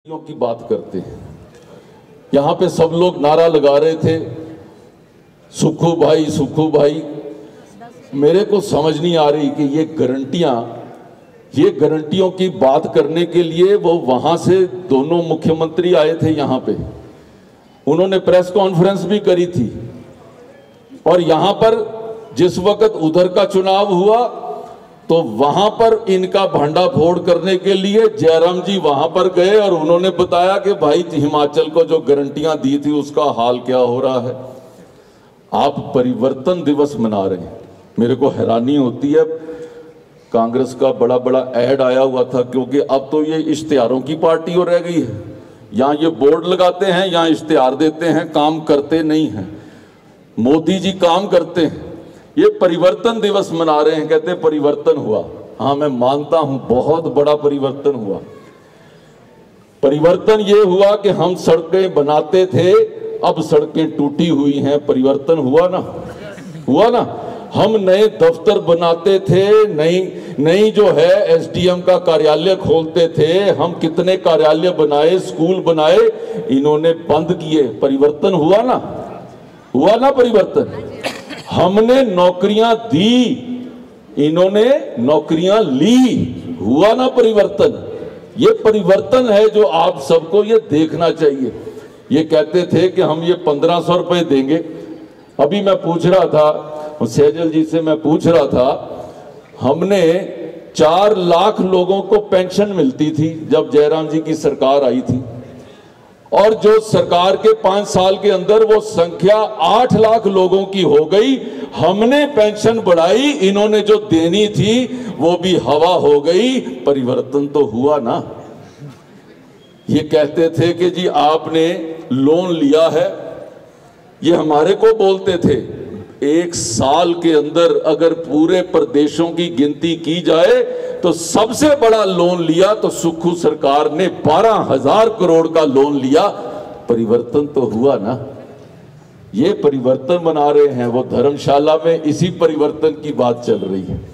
की बात करते हैं। यहाँ पे सब लोग नारा लगा रहे थे सुखू भाई सुखू भाई। मेरे को समझ नहीं आ रही कि ये गारंटियों की बात करने के लिए वो वहां से दोनों मुख्यमंत्री आए थे यहाँ पे, उन्होंने प्रेस कॉन्फ्रेंस भी करी थी। और यहाँ पर जिस वक्त उधर का चुनाव हुआ तो वहां पर इनका भंडा फोड़ करने के लिए जयराम जी वहां पर गए और उन्होंने बताया कि भाई हिमाचल को जो गारंटियां दी थी उसका हाल क्या हो रहा है। आप परिवर्तन दिवस मना रहे हैं, मेरे को हैरानी होती है। कांग्रेस का बड़ा बड़ा ऐड आया हुआ था, क्योंकि अब तो ये इश्तिहारों की पार्टी हो रह गई है। यहाँ ये बोर्ड लगाते हैं, यहाँ इश्तिहार देते हैं, काम करते नहीं हैं। मोदी जी काम करते हैं। ये परिवर्तन दिवस मना रहे हैं, कहते हैं परिवर्तन हुआ। हाँ, मैं मानता हूं बहुत बड़ा परिवर्तन हुआ। परिवर्तन ये हुआ कि हम सड़कें बनाते थे, अब सड़कें टूटी हुई हैं। परिवर्तन हुआ ना, हुआ ना। हम नए दफ्तर बनाते थे, नई जो है एसडीएम का कार्यालय खोलते थे। हम कितने कार्यालय बनाए, स्कूल बनाए, इन्होंने बंद किए। परिवर्तन हुआ ना, हुआ ना परिवर्तन। हमने नौकरियां दी, इन्होंने नौकरियां ली। हुआ ना परिवर्तन। ये परिवर्तन है जो आप सबको ये देखना चाहिए। ये कहते थे कि हम ये 1500 रुपए देंगे। अभी मैं पूछ रहा था सैजल जी से, मैं पूछ रहा था, हमने 4 लाख लोगों को पेंशन मिलती थी जब जयराम जी की सरकार आई थी, और जो सरकार के 5 साल के अंदर वो संख्या 8 लाख लोगों की हो गई। हमने पेंशन बढ़ाई, इन्होंने जो देनी थी वो भी हवा हो गई। परिवर्तन तो हुआ ना। ये कहते थे कि जी आपने लोन लिया है, ये हमारे को बोलते थे। 1 साल के अंदर अगर पूरे प्रदेशों की गिनती की जाए तो सबसे बड़ा लोन लिया तो सुक्खू सरकार ने 12,000 करोड़ का लोन लिया। परिवर्तन तो हुआ ना। ये परिवर्तन मना रहे हैं, वो धर्मशाला में इसी परिवर्तन की बात चल रही है।